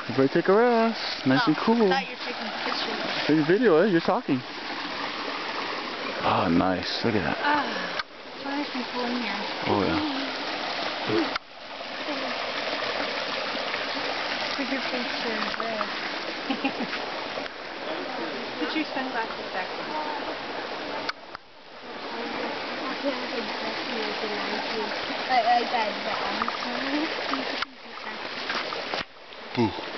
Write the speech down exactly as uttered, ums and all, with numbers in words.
Everybody take a rest. Nice oh, and cool. I thought you were taking pictures. Take a video, eh? You're talking. Oh, nice. Look at that. Ah, it's nice and cool in here. Oh, yeah. Put your face turns red. Put your sunglasses back on. I, I got that one. Boo.